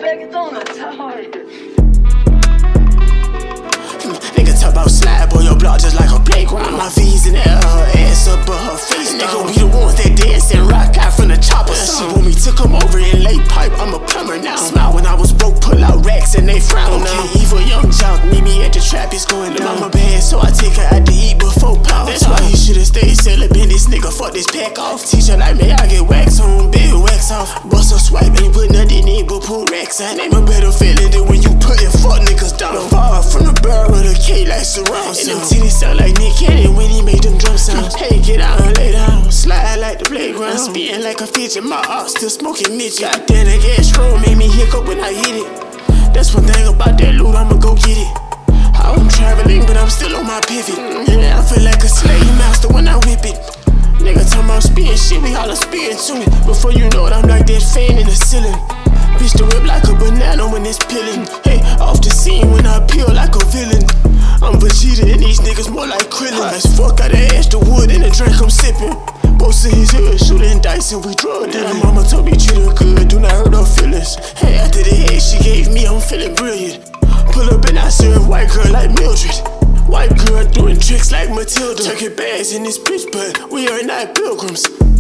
Nigga talk about slide on your block just like a playground. My V's in the air, her ass up but her face. Nigga, we the ones that dance and rock out from the chopper. She want me to come over and lay pipe, I'm a plumber now. Smile when I was broke, pull out racks and they frown. Okay, evil young jock, meet me at the trap, it's going down. Mama bad, so I take her out to eat before pound. That's why he should've stayed celibate, this nigga fuck this pack off. Teacher like me, I get wax on, big wax off. Bust a swipe, ain't put nothing in, but pull racks out. Ain't a better feeling than when you put your fuck niggas down. Far from the barrel of the K like surround sound. And them titties sound like Nick Cannon when he made them drum sounds. Hey, get out and lay down, slide like the playground. Spitting like a fidget, my ops still smoking midget. Goddamn, that gas strong made me hiccup when I hit it. That's one thing about that loot, I'ma go get it. I'm traveling, but I'm still on my pivot. And I feel like a slave master when I whip it. Nigga talking about spitting shit, we holla spitting too. Before you know it, I'm like that fan in the ceiling. Bitch the whip like a banana when it's peeling. Hey, off the scene when I peel like a villain. I'm Vegeta and these niggas more like Krillin. As fuck out the ash, the wood and the drink I'm sipping. Both of his hood shooting dice and we drug dealing. Mama told me treat her good, do not hurt her feelings. Hey, after the head she gave me, I'm feeling brilliant. Pull up and I serve white girl like Mildred. White girl doing tricks like Matilda. Turkey bags in this bitch, but we are not pilgrims.